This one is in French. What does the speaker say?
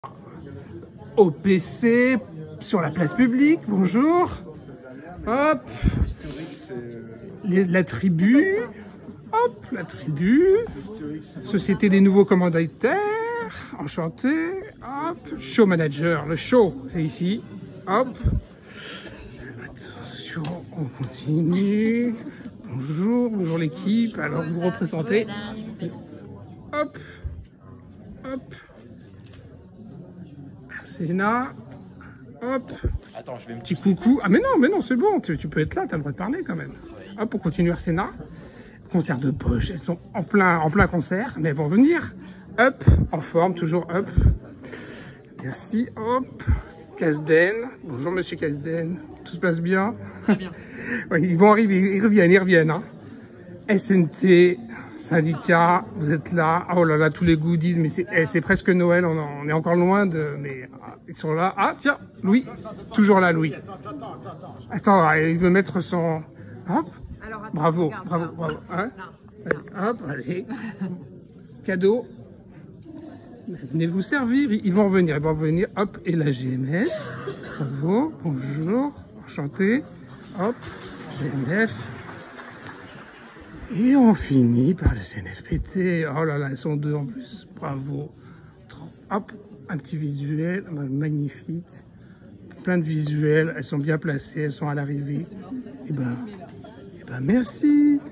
Au PC, sur la place publique, bonjour. Hop. La tribu. Hop, la tribu. Société des nouveaux commanditaires. Enchanté. Hop. Show manager. Le show, c'est ici. Hop. Attention, on continue. Bonjour, bonjour l'équipe. Alors, vous représentez. Hop. Hop. Sénat, hop, attends, je vais petit coucou. Ah mais non, c'est bon, tu peux être là, t'as le droit de parler quand même. Hop, on continue Sénat. Concert de poche, elles sont en plein concert, mais elles vont venir. Hop, en forme, toujours hop. Merci, hop. Casden, bonjour monsieur Casden, tout se passe bien? Très bien. Ouais, ils vont arriver, ils reviennent. Hein. SNT, syndicat, vous êtes là. Oh là là, tous les goodies, mais c'est presque Noël, on est encore loin de... Mais ils sont là. Ah tiens, Louis, toujours là Louis. Attends, il veut mettre son... Hop, Alors, attends, bravo. Hein? Allez, hop, allez. Cadeau. Venez vous servir, ils vont revenir, hop, et la GMF. Bravo, bonjour, enchanté. Hop, GMF. Et on finit par le CNFPT. Oh là là, elles sont deux en plus. Bravo. Hop, un petit visuel. Magnifique. Plein de visuels. Elles sont bien placées. Elles sont à l'arrivée. Et ben, merci.